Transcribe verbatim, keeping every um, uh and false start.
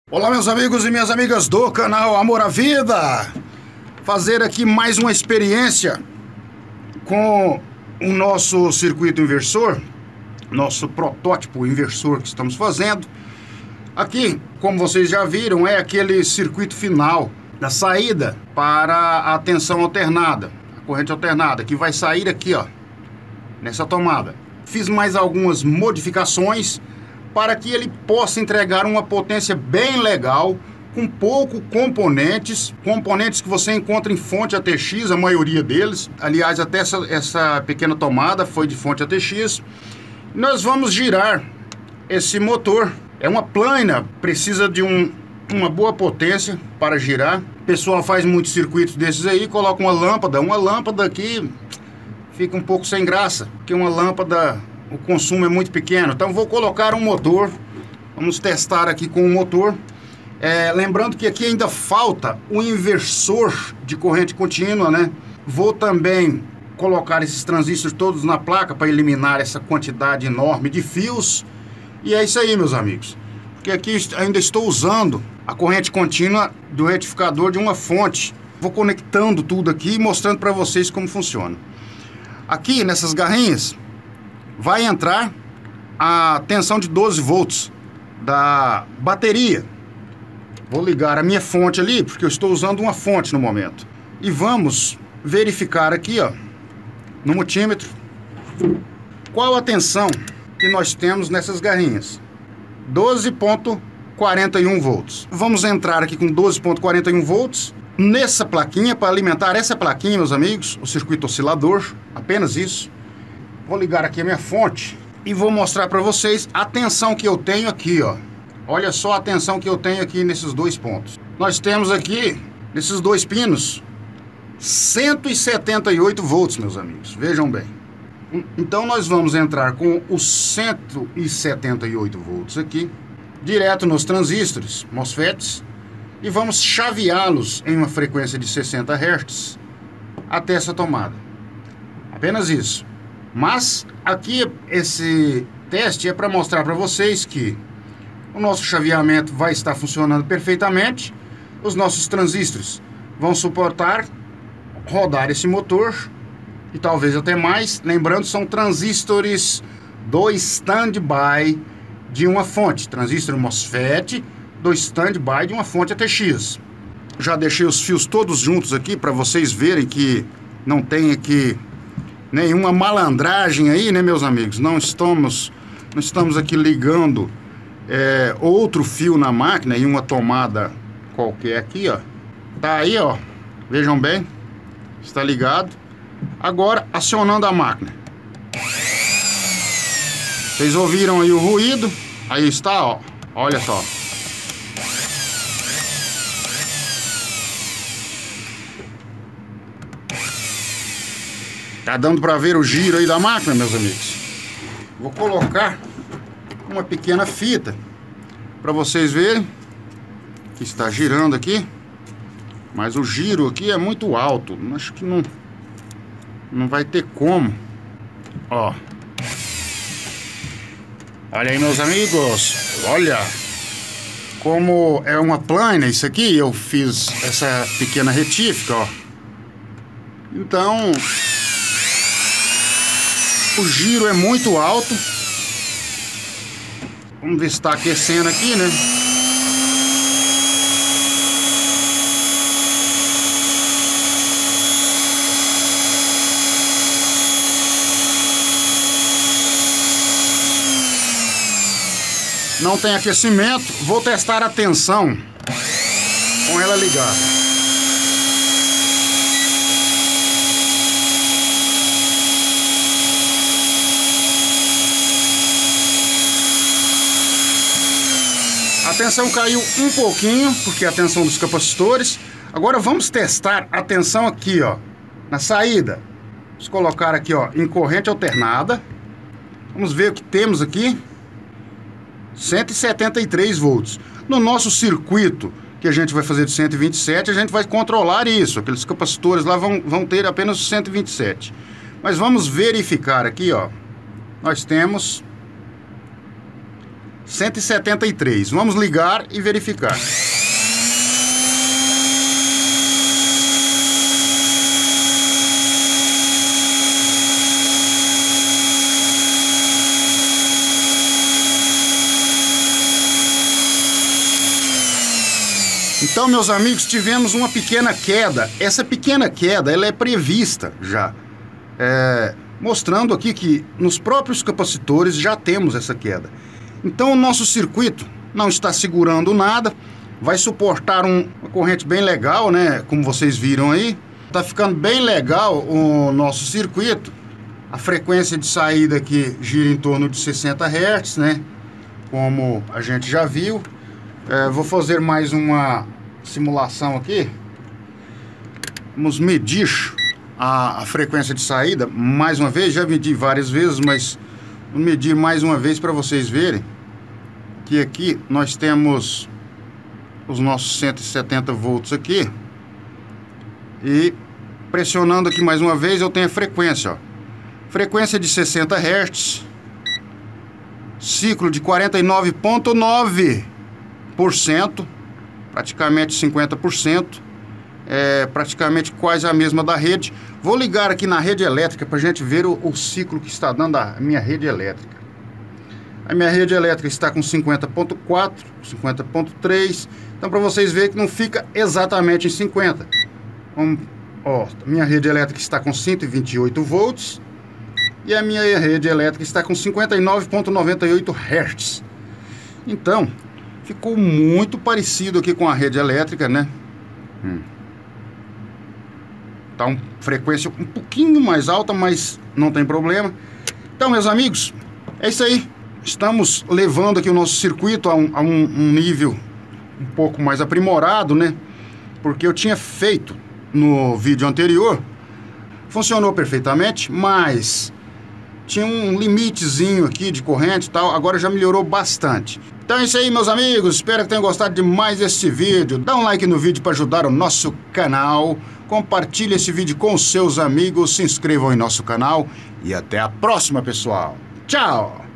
Olá, meus amigos e minhas amigas do canal Amor à Vida. Fazer aqui mais uma experiência com o nosso circuito inversor, nosso protótipo inversor que estamos fazendo. Aqui, como vocês já viram, é aquele circuito final da saída para a tensão alternada, a corrente alternada, que vai sair aqui, ó, nessa tomada. Fiz mais algumas modificações para que ele possa entregar uma potência bem legal, com pouco componentes, componentes que você encontra em fonte A T X, a maioria deles. Aliás, até essa, essa pequena tomada foi de fonte A T X. Nós vamos girar esse motor. É uma plana, precisa de um, uma boa potência para girar. O pessoal faz muitos circuitos desses aí, coloca uma lâmpada. Uma lâmpada aqui fica um pouco sem graça, porque uma lâmpada, o consumo é muito pequeno. Então vou colocar um motor, vamos testar aqui com o motor. É, lembrando que aqui ainda falta o inversor de corrente contínua, né? Vou também colocar esses transistores todos na placa para eliminar essa quantidade enorme de fios. E é isso aí, meus amigos. Porque aqui ainda estou usando a corrente contínua do retificador de uma fonte. Vou conectando tudo aqui e mostrando para vocês como funciona. Aqui nessas garrinhas vai entrar a tensão de doze volts da bateria. Vou ligar a minha fonte ali, porque eu estou usando uma fonte no momento. E vamos verificar aqui, ó, no multímetro, qual a tensão que nós temos nessas garrinhas. doze ponto quarenta e um volts. Vamos entrar aqui com doze ponto quarenta e um volts nessa plaquinha, para alimentar essa plaquinha, meus amigos, o circuito oscilador, apenas isso. Vou ligar aqui a minha fonte e vou mostrar para vocês a tensão que eu tenho aqui, ó. Olha só a tensão que eu tenho aqui nesses dois pontos. Nós temos aqui, nesses dois pinos, cento e setenta e oito volts, meus amigos. Vejam bem. Então nós vamos entrar com os cento e setenta e oito volts aqui, direto nos transistores, MOSFETs, e vamos chaveá-los em uma frequência de sessenta hertz até essa tomada. Apenas isso. Mas aqui esse teste é para mostrar para vocês que o nosso chaveamento vai estar funcionando perfeitamente. Os nossos transistores vão suportar rodar esse motor e talvez até mais. Lembrando, são transistores do standby de uma fonte, transistor MOSFET do standby de uma fonte A T X. Já deixei os fios todos juntos aqui para vocês verem que não tem aqui nenhuma malandragem aí, né, meus amigos? Não estamos, não estamos aqui ligando é, outro fio na máquina em uma tomada qualquer aqui, ó. Tá aí, ó. Vejam bem. Está ligado. Agora, acionando a máquina. Vocês ouviram aí o ruído? Aí está, ó. Olha só. Tá dando para ver o giro aí da máquina, meus amigos. Vou colocar uma pequena fita para vocês verem que está girando aqui. Mas o giro aqui é muito alto. Acho que não, não vai ter como. Ó. Olha aí, meus amigos. Olha como é uma plana isso aqui. Eu fiz essa pequena retífica, ó. Então o giro é muito alto. Vamos ver se está aquecendo aqui, né? Não tem aquecimento. Vou testar a tensão com ela ligada. A tensão caiu um pouquinho, porque é a tensão dos capacitores. Agora vamos testar a tensão aqui, ó, na saída. Vamos colocar aqui, ó, em corrente alternada. Vamos ver o que temos aqui. cento e setenta e três volts. No nosso circuito, que a gente vai fazer de cento e vinte e sete, a gente vai controlar isso. Aqueles capacitores lá vão, vão ter apenas cento e vinte e sete. Mas vamos verificar aqui, ó. Nós temos cento e setenta e três. Vamos ligar e verificar. Então, meus amigos, tivemos uma pequena queda. Essa pequena queda, ela é prevista já. É, mostrando aqui que nos próprios capacitores já temos essa queda. Então, o nosso circuito não está segurando nada. Vai suportar um, uma corrente bem legal, né? Como vocês viram aí. Tá ficando bem legal o nosso circuito. A frequência de saída aqui gira em torno de sessenta hertz, né? Como a gente já viu. É, vou fazer mais uma simulação aqui. Vamos medir a, a frequência de saída mais uma vez. Já medi várias vezes, mas vou medir mais uma vez para vocês verem que aqui nós temos os nossos cento e setenta volts aqui. E pressionando aqui mais uma vez eu tenho a frequência, ó. Frequência de sessenta hertz, ciclo de quarenta e nove vírgula nove por cento, praticamente cinquenta por cento, é praticamente quase a mesma da rede. Vou ligar aqui na rede elétrica para a gente ver o, o ciclo que está dando a minha rede elétrica. A minha rede elétrica está com cinquenta vírgula quatro, cinquenta vírgula três, então para vocês verem que não fica exatamente em cinquenta. Vamos, ó, minha rede elétrica está com cento e vinte e oito volts e a minha rede elétrica está com cinquenta e nove vírgula noventa e oito hertz. Então, ficou muito parecido aqui com a rede elétrica, né? Hum. Tá uma frequência um pouquinho mais alta, mas não tem problema. Então, meus amigos, é isso aí. Estamos levando aqui o nosso circuito a um, a um, um nível um pouco mais aprimorado, né? Porque eu tinha feito no vídeo anterior, funcionou perfeitamente, mas tinha um limitezinho aqui de corrente e tal. Agora já melhorou bastante. Então é isso aí, meus amigos, espero que tenham gostado de mais este vídeo. Dá um like no vídeo para ajudar o nosso canal, compartilhe esse vídeo com seus amigos, se inscrevam em nosso canal e até a próxima, pessoal. Tchau!